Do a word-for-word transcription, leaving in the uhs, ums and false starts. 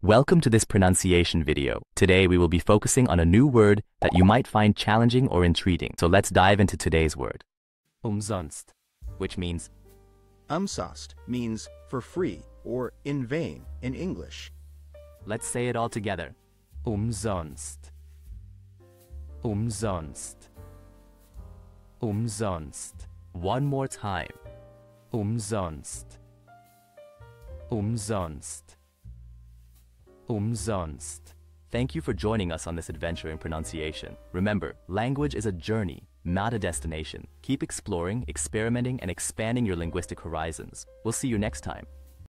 Welcome to this pronunciation video. Today we will be focusing on a new word that you might find challenging or intriguing. So let's dive into today's word. Umsonst, which means Umsonst means for free or in vain in English. Let's say it all together. Umsonst. Umsonst. Umsonst. One more time. Umsonst. Umsonst. Umsonst. Thank you for joining us on this adventure in pronunciation. Remember, language is a journey, not a destination. Keep exploring, experimenting, and expanding your linguistic horizons. We'll see you next time.